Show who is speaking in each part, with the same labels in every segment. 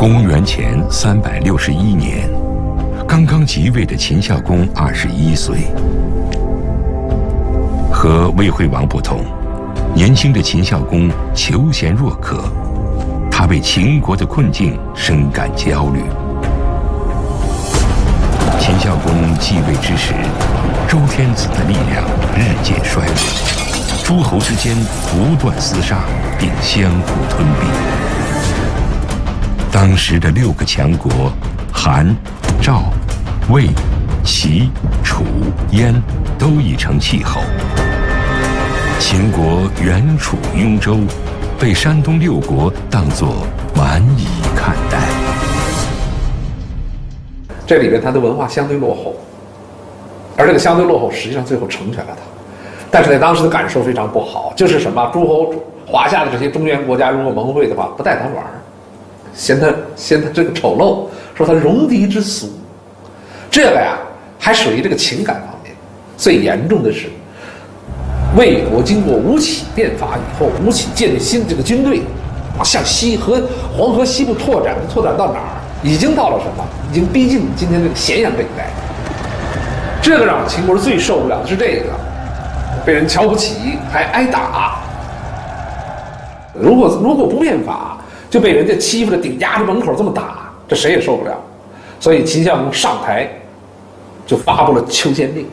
Speaker 1: 公元前361年，刚刚即位的秦孝公21岁。和魏惠王不同，年轻的秦孝公求贤若渴，他为秦国的困境深感焦虑。秦孝公继位之时，周天子的力量日渐衰微，诸侯之间不断厮杀，并相互吞并。当时的6个强国韩、赵、魏、齐、楚、燕都已成气候。秦国远处雍州，被山东6国当作蛮夷看待。
Speaker 2: 这里边它的文化相对落后，而这个相对落后实际上最后成全了它，但是在当时的感受非常不好，就是什么诸侯华夏的这些中原国家如果盟会的话，不带他玩，嫌他这个丑陋，说他戎狄之俗，这个呀还属于这个情感方面。最严重的是，魏国经过吴起变法以后，吴起建立新这个军队，向西和黄河西部拓展到哪儿？已经到了什么？已经逼近今天这个咸阳这一带。这个让秦国最受不了的是这个，被人瞧不起，还挨打。如果不变法，就被人家欺负着顶压着门口这么打，这谁也受不了。所以秦孝公上台，就发布了求贤令。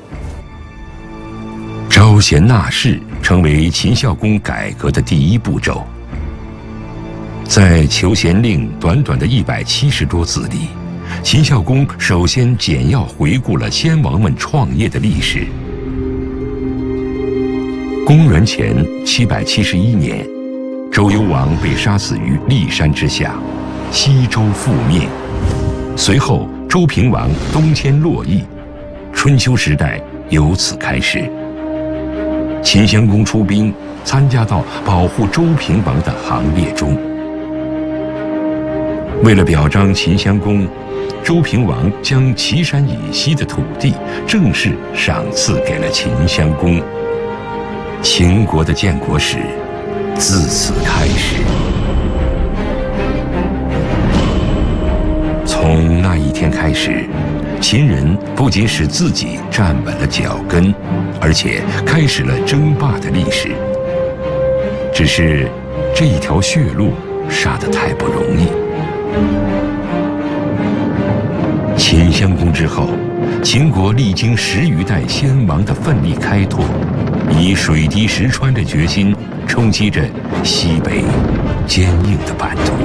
Speaker 1: 招贤纳士成为秦孝公改革的第一步骤。在求贤令短短的170多字里，秦孝公首先简要回顾了先王们创业的历史。公元前771年，周幽王被杀死于骊山之下，西周覆灭。随后，周平王东迁洛邑，春秋时代由此开始。秦襄公出兵，参加到保护周平王的行列中。为了表彰秦襄公，周平王将岐山以西的土地正式赏赐给了秦襄公。秦国的建国史自此开始。从那一天开始，秦人不仅使自己站稳了脚跟，而且开始了争霸的历史。只是这一条血路杀得太不容易。秦襄公之后，秦国历经10余代先王的奋力开拓，以水滴石穿的决心冲击着西北坚硬的版图。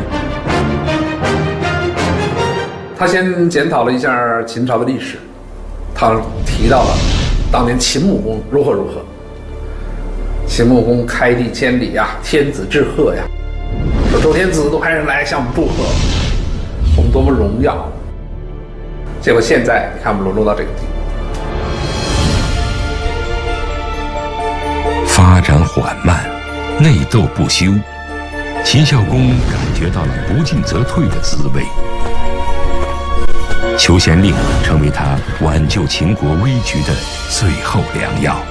Speaker 2: 他先检讨了一下秦朝的历史，他提到了当年秦穆公如何。秦穆公开地千里呀，天子致贺呀，说周天子都派人来向我们祝贺，我们多么荣耀。结果现在你看我们沦落到这个地步，
Speaker 1: 发展缓慢，内斗不休。秦孝公感觉到了不进则退的滋味。求贤令成为他挽救秦国危局的最后良药。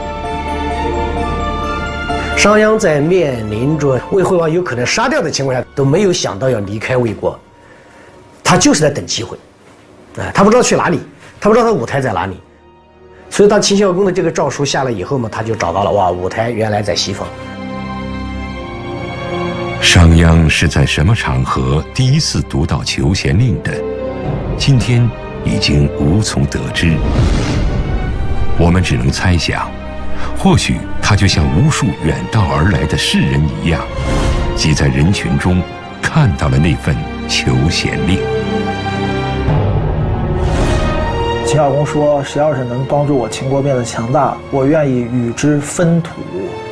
Speaker 3: 商鞅在面临着魏惠王有可能杀掉的情况下，都没有想到要离开魏国，他就是在等机会，他不知道去哪里，他不知道他舞台在哪里，所以当秦孝公的这个诏书下来以后嘛，他就找到了，哇，舞台原来在西方。
Speaker 1: 商鞅是在什么场合第一次读到求贤令的？今天已经无从得知，我们只能猜想，或许他就像无数远道而来的士人一样，挤在人群中看到了那份求贤令。
Speaker 4: 秦孝公说：“谁要是能帮助我秦国变得强大，我愿意与之分土。”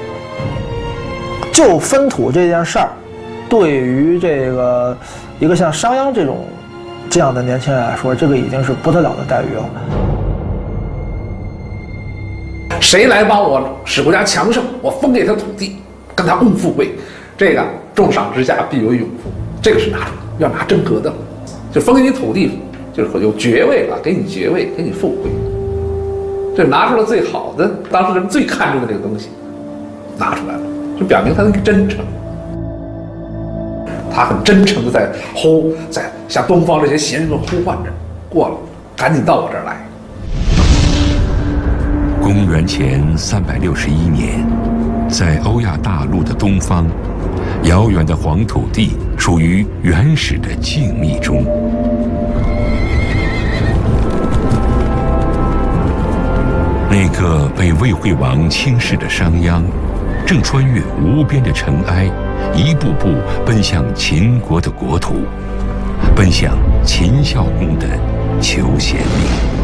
Speaker 4: 就分土这件事儿，对于这个一个像商鞅这样的年轻人来说，这个已经是不得了的待遇了。
Speaker 2: 谁来帮我使国家强盛，我分给他土地，跟他共富贵，这个重赏之下必有勇夫，这个是要拿真格的，就分给你土地，就是有爵位了，给你爵位，给你富贵，这拿出了最好的，当时人最看重的这个东西，拿出来了，就表明他那个真诚。 他很真诚的在向东方这些贤人们呼唤着，过了，赶紧到我这儿来。
Speaker 1: 公元前361年，在欧亚大陆的东方，遥远的黄土地处于原始的静谧中。那个被魏惠王轻视的商鞅，正穿越无边的尘埃，一步步奔向秦国的国土，奔向秦孝公的求贤令。